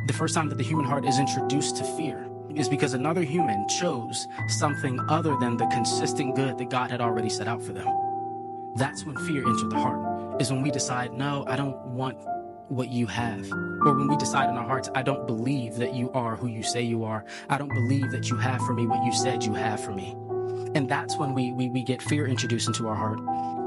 The first time that the human heart is introduced to fear is because another human chose something other than the consistent good that God had already set out for them. That's when fear entered the heart, is when we decide, no, I don't want what you have. Or when we decide in our hearts, I don't believe that you are who you say you are. I don't believe that you have for me what you said you have for me. And that's when we get fear introduced into our heart.